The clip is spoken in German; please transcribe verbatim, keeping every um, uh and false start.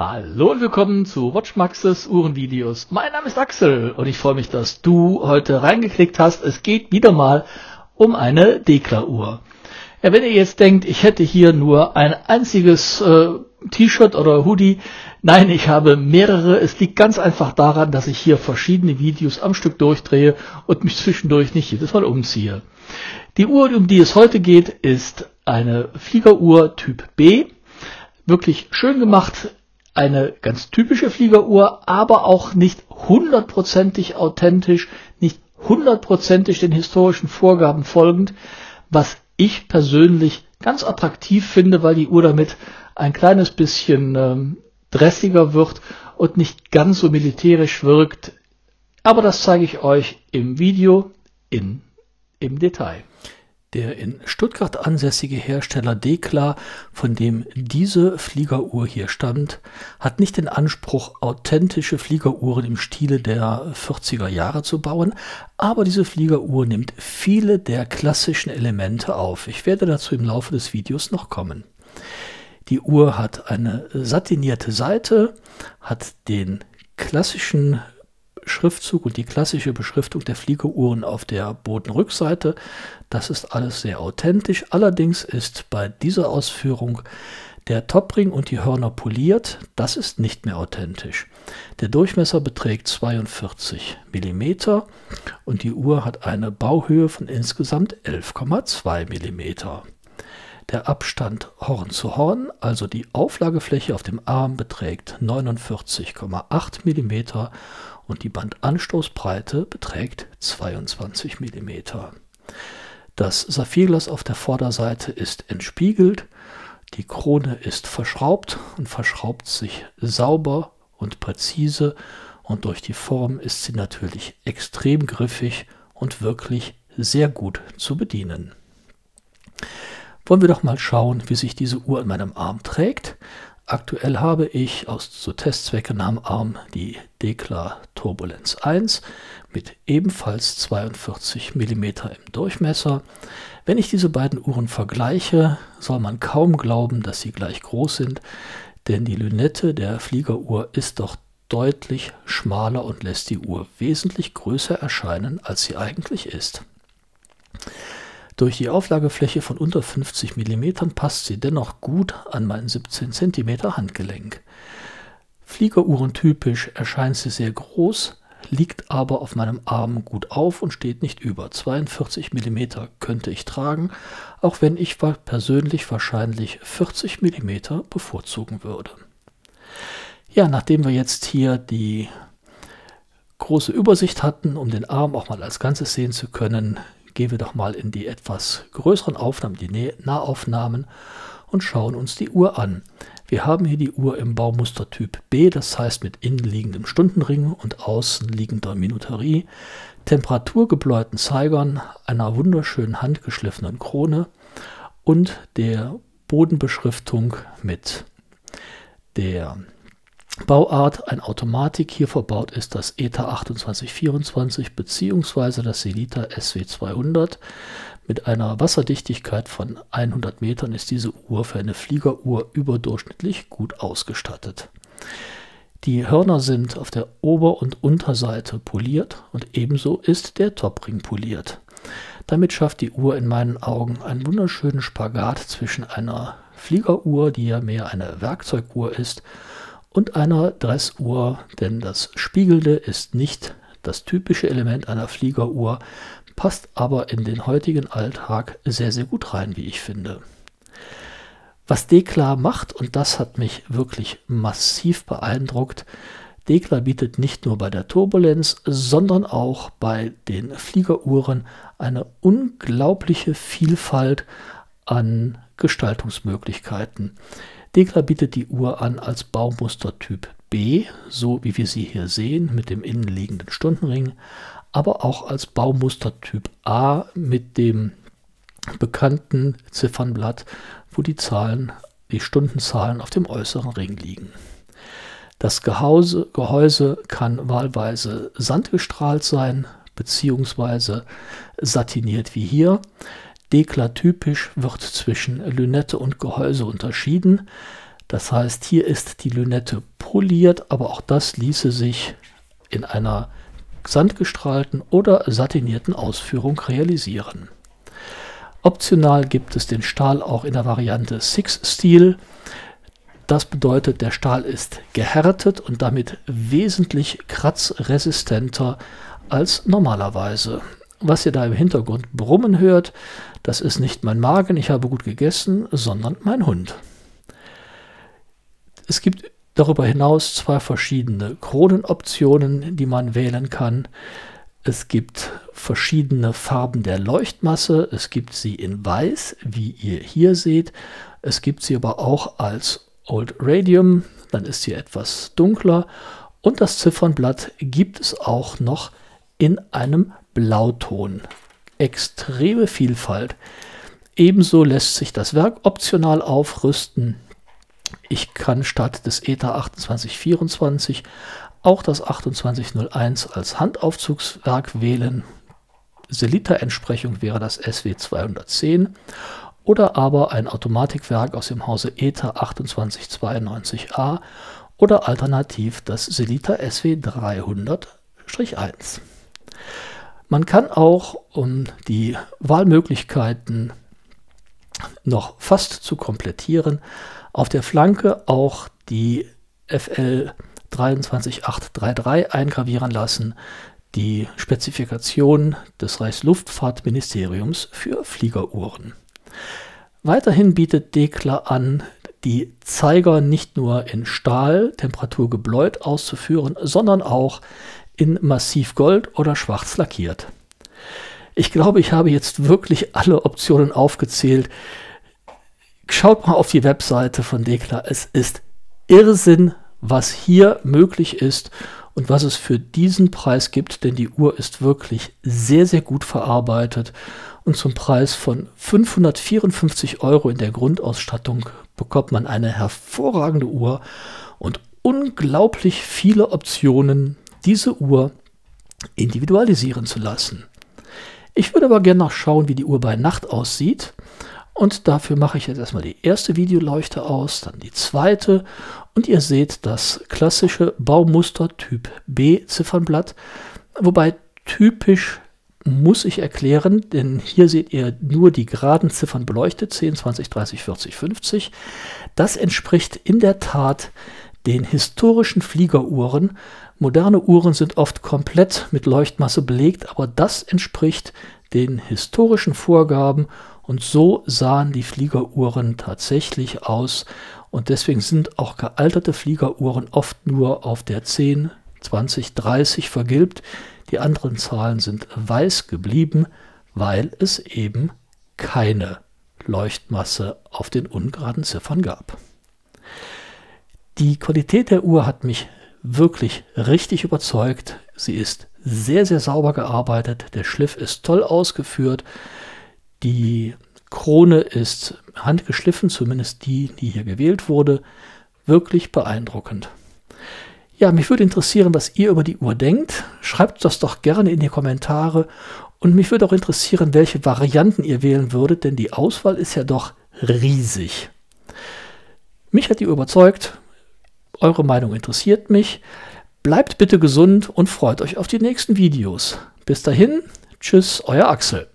Hallo und willkommen zu WatchMaxes Uhrenvideos. Mein Name ist Axel und ich freue mich, dass du heute reingeklickt hast. Es geht wieder mal um eine Dekla-Uhr. Ja, wenn ihr jetzt denkt, ich hätte hier nur ein einziges äh, T-Shirt oder Hoodie, nein, ich habe mehrere. Es liegt ganz einfach daran, dass ich hier verschiedene Videos am Stück durchdrehe und mich zwischendurch nicht jedes Mal umziehe. Die Uhr, um die es heute geht, ist eine Fliegeruhr Typ B. Wirklich schön gemacht. Eine ganz typische Fliegeruhr, aber auch nicht hundertprozentig authentisch, nicht hundertprozentig den historischen Vorgaben folgend, was ich persönlich ganz attraktiv finde, weil die Uhr damit ein kleines bisschen ähm, dressiger wird und nicht ganz so militärisch wirkt. Aber das zeige ich euch im Video in, im Detail. Der in Stuttgart ansässige Hersteller Dekla, von dem diese Fliegeruhr hier stammt, hat nicht den Anspruch, authentische Fliegeruhren im Stile der vierziger Jahre zu bauen, aber diese Fliegeruhr nimmt viele der klassischen Elemente auf. Ich werde dazu im Laufe des Videos noch kommen. Die Uhr hat eine satinierte Seite, hat den klassischen Schriftzug und die klassische Beschriftung der Fliegeruhren auf der Bodenrückseite. Das ist alles sehr authentisch. Allerdings ist bei dieser Ausführung der Topring und die Hörner poliert. Das ist nicht mehr authentisch. Der Durchmesser beträgt zweiundvierzig Millimeter und die Uhr hat eine Bauhöhe von insgesamt elf Komma zwei Millimeter. Der Abstand Horn zu Horn, also die Auflagefläche auf dem Arm, beträgt neunundvierzig Komma acht Millimeter und die Bandanstoßbreite beträgt zweiundzwanzig Millimeter. Das Saphirglas auf der Vorderseite ist entspiegelt, die Krone ist verschraubt und verschraubt sich sauber und präzise und durch die Form ist sie natürlich extrem griffig und wirklich sehr gut zu bedienen. Wollen wir doch mal schauen, wie sich diese Uhr an meinem Arm trägt. Aktuell habe ich aus so Testzwecken am Arm die Dekla Turbulenz eins mit ebenfalls zweiundvierzig Millimeter im Durchmesser. Wenn ich diese beiden Uhren vergleiche, soll man kaum glauben, dass sie gleich groß sind, denn die Lünette der Fliegeruhr ist doch deutlich schmaler und lässt die Uhr wesentlich größer erscheinen, als sie eigentlich ist. Durch die Auflagefläche von unter fünfzig Millimeter passt sie dennoch gut an mein siebzehn Zentimeter Handgelenk. Fliegeruhrentypisch erscheint sie sehr groß, liegt aber auf meinem Arm gut auf und steht nicht über. zweiundvierzig Millimeter könnte ich tragen, auch wenn ich persönlich wahrscheinlich vierzig Millimeter bevorzugen würde. Ja, nachdem wir jetzt hier die große Übersicht hatten, um den Arm auch mal als Ganzes sehen zu können, gehen wir doch mal in die etwas größeren Aufnahmen, die Nahaufnahmen, und schauen uns die Uhr an. Wir haben hier die Uhr im Baumuster Typ B, das heißt mit innenliegendem Stundenring und außenliegender Minuterie, temperaturgebläuten Zeigern, einer wunderschönen handgeschliffenen Krone und der Bodenbeschriftung mit der Bauart, ein Automatik. Hier verbaut ist das E T A achtundzwanzig vierundzwanzig bzw. das Sellita S W zweihundert. Mit einer Wasserdichtigkeit von hundert Metern ist diese Uhr für eine Fliegeruhr überdurchschnittlich gut ausgestattet. Die Hörner sind auf der Ober- und Unterseite poliert und ebenso ist der Topring poliert. Damit schafft die Uhr in meinen Augen einen wunderschönen Spagat zwischen einer Fliegeruhr, die ja mehr eine Werkzeuguhr ist, und einer Dressuhr, denn das Spiegelnde ist nicht das typische Element einer Fliegeruhr, passt aber in den heutigen Alltag sehr, sehr gut rein, wie ich finde. Was Dekla macht, und das hat mich wirklich massiv beeindruckt, Dekla bietet nicht nur bei der Turbulenz, sondern auch bei den Fliegeruhren eine unglaubliche Vielfalt an Gestaltungsmöglichkeiten. Dekla bietet die Uhr an als Baumuster Typ B, so wie wir sie hier sehen, mit dem innenliegenden Stundenring, aber auch als Baumuster Typ A mit dem bekannten Ziffernblatt, wo die Zahlen, die Stundenzahlen auf dem äußeren Ring liegen. Das Gehäuse, Gehäuse kann wahlweise sandgestrahlt sein, beziehungsweise satiniert wie hier. Dekla-typisch wird zwischen Lünette und Gehäuse unterschieden. Das heißt, hier ist die Lünette poliert, aber auch das ließe sich in einer sandgestrahlten oder satinierten Ausführung realisieren. Optional gibt es den Stahl auch in der Variante Six Steel. Das bedeutet, der Stahl ist gehärtet und damit wesentlich kratzresistenter als normalerweise. Was ihr da im Hintergrund brummen hört, das ist nicht mein Magen, ich habe gut gegessen, sondern mein Hund. Es gibt darüber hinaus zwei verschiedene Kronenoptionen, die man wählen kann. Es gibt verschiedene Farben der Leuchtmasse. Es gibt sie in Weiß, wie ihr hier seht. Es gibt sie aber auch als Old Radium, dann ist sie etwas dunkler. Und das Ziffernblatt gibt es auch noch in einem Blauton. Extreme Vielfalt. Ebenso lässt sich das Werk optional aufrüsten. Ich kann statt des E T A achtundzwanzig vierundzwanzig auch das achtundzwanzig null eins als Handaufzugswerk wählen. Selita-Entsprechung wäre das S W zweihundertzehn oder aber ein Automatikwerk aus dem Hause E T A achtundzwanzig zweiundneunzig A oder alternativ das Selita S W dreihundert eins. Man kann auch, um die Wahlmöglichkeiten noch fast zu komplettieren, auf der Flanke auch die F L zwei drei acht drei drei eingravieren lassen, die Spezifikation des Reichsluftfahrtministeriums für Fliegeruhren. Weiterhin bietet Dekla an, die Zeiger nicht nur in Stahl, temperaturgebläut auszuführen, sondern auch in Massivgold oder schwarz lackiert. Ich glaube, ich habe jetzt wirklich alle Optionen aufgezählt. Schaut mal auf die Webseite von Dekla. Es ist Irrsinn, was hier möglich ist und was es für diesen Preis gibt, denn die Uhr ist wirklich sehr, sehr gut verarbeitet und zum Preis von fünfhundertvierundfünfzig Euro in der Grundausstattung bekommt man eine hervorragende Uhr und unglaublich viele Optionen, diese Uhr individualisieren zu lassen. Ich würde aber gerne noch schauen, wie die Uhr bei Nacht aussieht. Und dafür mache ich jetzt erstmal die erste Videoleuchte aus, dann die zweite und ihr seht das klassische Baumuster Typ B Ziffernblatt, wobei typisch muss ich erklären, denn hier seht ihr nur die geraden Ziffern beleuchtet, zehn, zwanzig, dreißig, vierzig, fünfzig. Das entspricht in der Tat den historischen Fliegeruhren. Moderne Uhren sind oft komplett mit Leuchtmasse belegt, aber das entspricht den historischen Vorgaben. Und so sahen die Fliegeruhren tatsächlich aus. Und deswegen sind auch gealterte Fliegeruhren oft nur auf der zehn, zwanzig, dreißig vergilbt. Die anderen Zahlen sind weiß geblieben, weil es eben keine Leuchtmasse auf den ungeraden Ziffern gab. Die Qualität der Uhr hat mich wirklich richtig überzeugt. Sie ist sehr, sehr sauber gearbeitet. Der Schliff ist toll ausgeführt. Die Krone ist handgeschliffen, zumindest die, die hier gewählt wurde. Wirklich beeindruckend. Ja, mich würde interessieren, was ihr über die Uhr denkt. Schreibt das doch gerne in die Kommentare. Und mich würde auch interessieren, welche Varianten ihr wählen würdet, denn die Auswahl ist ja doch riesig. Mich hat die Uhr überzeugt. Eure Meinung interessiert mich. Bleibt bitte gesund und freut euch auf die nächsten Videos. Bis dahin, tschüss, euer Axel.